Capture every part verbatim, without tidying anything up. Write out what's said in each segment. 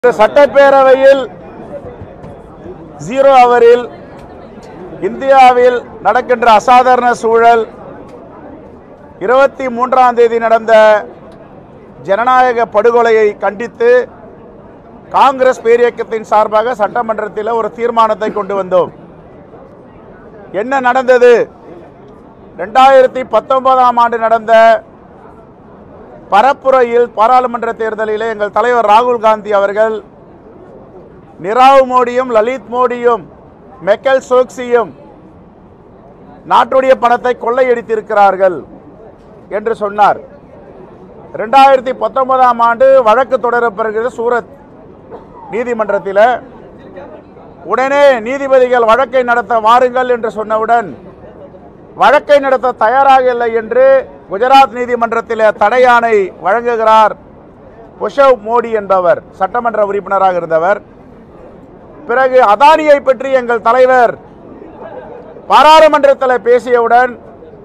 சட்டப்பேரவையில் ஜீரோ அவரில் இந்தியாவில் நடக்கின்ற அசாதாரண சூழல் இருபத்தி மூன்றாம் தேதி நடந்த ஜனநாயக படுகொலையை கண்டித்து காங்கிரஸ் பேரியக்கத்தின் சார்பாக சட்டமன்றத்தில் ஒரு தீர்மானத்தை கொண்டு வந்தோம். என்ன நடந்தது? இரண்டாயிரத்தி பத்தொன்பதாம் ஆண்டு நடந்த பரப்புரையில் பாராளுமன்ற தேர்தலிலே எங்கள் தலைவர் ராகுல் காந்தி அவர்கள் நிராவ் மோடியும் லலித் மோடியும் மெக்கல் சோக்சியும் நாட்டுடைய பணத்தை கொள்ளையடித்திருக்கிறார்கள் என்று சொன்னார். இரண்டாயிரத்தி பத்தொன்பதாம் ஆண்டு வழக்கு தொடரப்படுகிறது சூரத் நீதிமன்றத்தில். உடனே நீதிபதிகள் வழக்கை நடத்த வாருங்கள் என்று சொன்னவுடன் வழக்கை நடத்த தயாராக இல்லை என்று குஜராத் நீதிமன்றத்தில் தடையாணை வழங்குகிறார் புஷவ் மோடி என்பவர், சட்டமன்ற உறுப்பினராக இருந்தவர். பிறகு அதானியை பற்றி எங்கள் தலைவர் பாராளுமன்றத்தில் பேசியவுடன்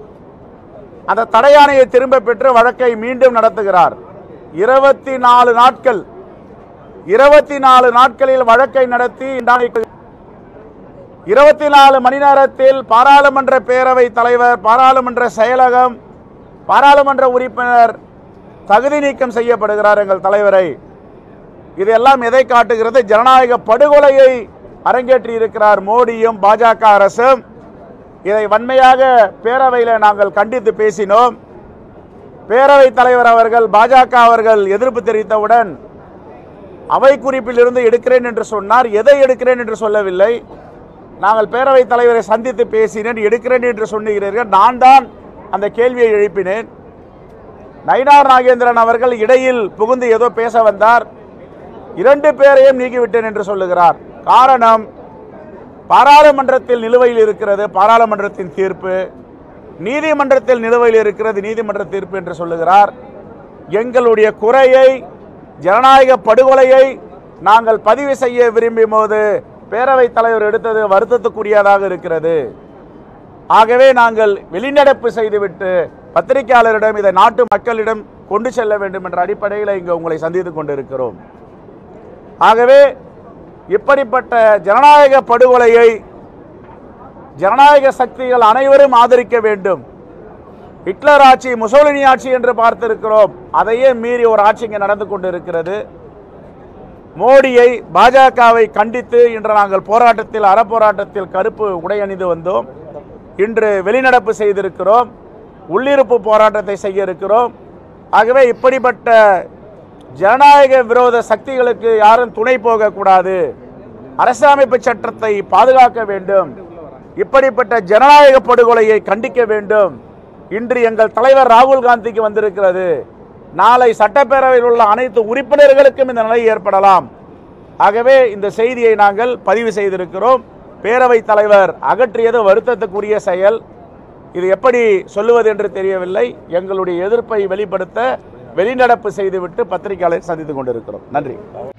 அந்த தடையாணையை திரும்ப பெற்று வழக்கை மீண்டும் நடத்துகிறார். இருபத்தி நாலு நாட்கள் இருபத்தி நாலு நாட்களில் வழக்கை நடத்தி இருபத்தி நாலு மணி நேரத்தில் பாராளுமன்ற பேரவை தலைவர், பாராளுமன்ற செயலகம், பாராளுமன்ற உறுப்பினர் தகுதி நீக்கம் செய்யப்படுகிறார் எங்கள் தலைவரை. இதெல்லாம் எதை காட்டுகிறது? ஜனநாயக படுகொலையை அரங்கேற்றி இருக்கிறார் மோடியும் பாஜக அரசும். இதை வன்மையாக பேரவையில் நாங்கள் கண்டித்து பேசினோம். பேரவைத் தலைவர் அவர்கள், பாஜக அவர்கள் எதிர்ப்பு தெரிவித்தவுடன் அவை குறிப்பில் இருந்து எடுக்கிறேன் என்று சொன்னார். எதை எடுக்கிறேன் என்று சொல்லவில்லை. நாங்கள் பேரவைத் தலைவரை சந்தித்து பேசினேன். எடுக்கிறேன் என்று சொன்னீர்கள். நான் தான் அந்த கேள்வியை எழுப்பினேன். நயினார் நாகேந்திரன் அவர்கள் இடையில் புகுந்து ஏதோ பேச வந்தார். இரண்டு பேரையும் நீக்கிவிட்டேன் என்று சொல்லுகிறார். காரணம், பாராளுமன்றத்தில் நிலுவையில் இருக்கிறது பாராளுமன்றத்தின் தீர்ப்பு, நீதிமன்றத்தில் நிலுவையில் இருக்கிறது நீதிமன்ற தீர்ப்பு என்று சொல்லுகிறார். எங்களுடைய குறையை, ஜனநாயக படுகொலையை நாங்கள் பதிவு செய்ய விரும்பிய போது பேரவைத் தலைவர் எடுத்தது வருத்தத்துக்குரியதாக இருக்கிறது. ஆகவே நாங்கள் வெளிநடப்பு செய்துவிட்டு பத்திரிகையாளரிடம் இதை நாட்டு மக்களிடம் கொண்டு செல்ல வேண்டும் என்ற அடிப்படையில் இங்கு உங்களை சந்தித்துக் கொண்டிருக்கிறோம். ஆகவே இப்படிப்பட்ட ஜனநாயக படுகொலையை ஜனநாயக சக்திகள் அனைவரும் ஆதரிக்க வேண்டும். ஹிட்லர் ஆட்சி, முசோலினி ஆட்சி என்று பார்த்திருக்கிறோம். அதையே மீறி ஒரு ஆட்சி இங்கே நடந்து கொண்டிருக்கிறது. மோடியை, பாஜகவை கண்டித்து இன்று நாங்கள் போராட்டத்தில், அறப்போராட்டத்தில் கருப்பு உடை அணிந்து வந்தோம். இன்று வெளிநடப்பு செய்திருக்கிறோம். உள்ளிருப்பு போராட்டத்தை செய்ய இருக்கிறோம். ஆகவே இப்படிப்பட்ட ஜனநாயக விரோத சக்திகளுக்கு யாரும் துணை போகக்கூடாது. அரசியலமைப்பு சட்டத்தை பாதுகாக்க வேண்டும். இப்படிப்பட்ட ஜனநாயக படுகொலையை கண்டிக்க வேண்டும். இன்று எங்கள் தலைவர் ராகுல் காந்திக்கு வந்திருக்கிறது. நாளை சட்டப்பேரவையில் உள்ள அனைத்து உறுப்பினர்களுக்கும் இந்த நிலை ஏற்படலாம். ஆகவே இந்த செய்தியை நாங்கள் பதிவு செய்திருக்கிறோம். பேரவைத் தலைவர் அகற்றியது வருத்தத்துக்குரிய செயல். இது எப்படி சொல்லுவது என்று தெரியவில்லை. எங்களுடைய எதிர்ப்பை வெளிப்படுத்த வெளிநடப்பு செய்துவிட்டு பத்திரிகையாளரை சந்தித்துக் கொண்டிருக்கிறோம். நன்றி.